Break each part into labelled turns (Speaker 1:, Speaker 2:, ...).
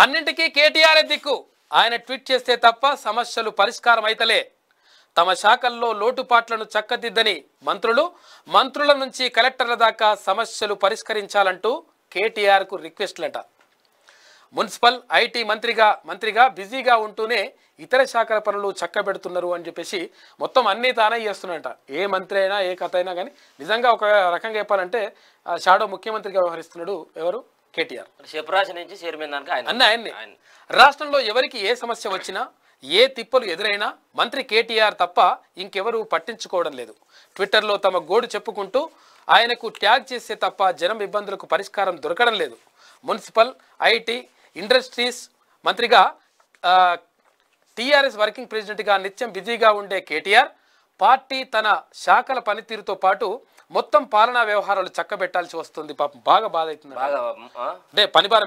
Speaker 1: అన్నింటికీ కేటీఆర్ దిక్కు. ఆయన ట్వీట్ చేస్తే తప్ప సమస్యలు పరిష్కారం అయితలే. తమ శాఖల్లో లోటుపాట్లను చక్కదిద్దని మంత్రుల నుంచి కలెక్టర్ల దాకా సమస్యలు పరిష్కరించాలంటూ కేటీఆర్కు రిక్వెస్ట్లట. మున్సిపల్ ఐటీ మంత్రిగా బిజీగా ఉంటూనే ఇతర శాఖల పనులు చక్కబెడుతున్నారు అని చెప్పేసి మొత్తం అన్నీ తానే చేస్తున్నట. ఏ మంత్రి అయినా ఏ కథ అయినా కానీ నిజంగా ఒక రకంగా చెప్పాలంటే షాడో ముఖ్యమంత్రిగా వ్యవహరిస్తున్నాడు ఎవరు? కేటీఆర్. ఆయన్ని రాష్ట్రంలో ఎవరికి ఏ సమస్య వచ్చినా ఏ తిప్పలు ఎదురైనా మంత్రి కేటీఆర్ తప్ప ఇంకెవరూ పట్టించుకోవడం లేదు. ట్విట్టర్లో తమ గోడు చెప్పుకుంటూ ఆయనకు ట్యాగ్ చేసే తప్ప జనం ఇబ్బందులకు పరిష్కారం దొరకడం లేదు. మున్సిపల్ ఐటీ ఇండస్ట్రీస్ మంత్రిగా టీఆర్ఎస్ వర్కింగ్ ప్రెసిడెంట్గా నిత్యం బిజీగా ఉండే కేటీఆర్ పార్టీ తన శాఖల పనితీరుతో పాటు మొత్తం పాలనా వ్యవహారాలు చక్కబెట్టాల్సి వస్తుంది. పాపం బాగా బాధ అవుతుంది. అంటే పనిభారం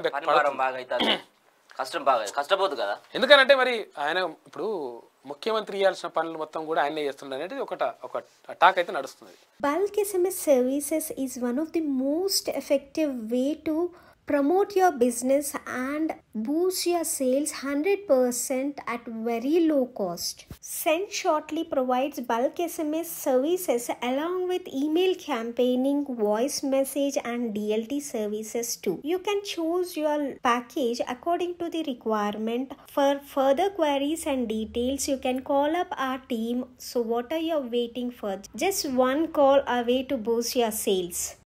Speaker 2: కష్టపోదు కదా.
Speaker 1: ఎందుకనంటే మరి ఆయన ఇప్పుడు ముఖ్యమంత్రి చేయాల్సిన పనులు మొత్తం కూడా ఆయనే చేస్తుండే అనేది ఒక టాక్ అయితే నడుస్తుంది.
Speaker 3: Bulk SMS services is one of the most effective way to promote your business and boost your sales 100% at very low cost. Send Shortly provides bulk SMS services along with email campaigning, voice message and DLT services too. You can choose your package according to the requirement. For further queries and details, you can call up our team. So what are you waiting for? Just one call away to boost your sales.